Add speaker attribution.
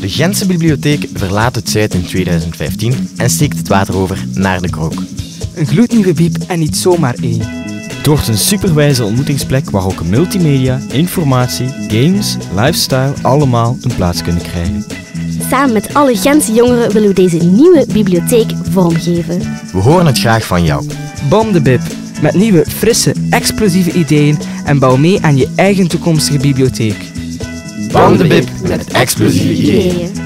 Speaker 1: De Gentse bibliotheek verlaat het Zuid in 2015 en steekt het water over naar de Krook.
Speaker 2: Een gloednieuwe bieb en niet zomaar één.
Speaker 3: Het wordt een superwijze ontmoetingsplek waar ook multimedia, informatie, games, lifestyle allemaal een plaats kunnen krijgen.
Speaker 4: Samen met alle Gentse jongeren willen we deze nieuwe bibliotheek vormgeven.
Speaker 1: We horen het graag van jou.
Speaker 2: Bom de bib. Met nieuwe, frisse, explosieve ideeën en bouw mee aan je eigen toekomstige bibliotheek.
Speaker 1: Bam de bib met explosieve ideeën.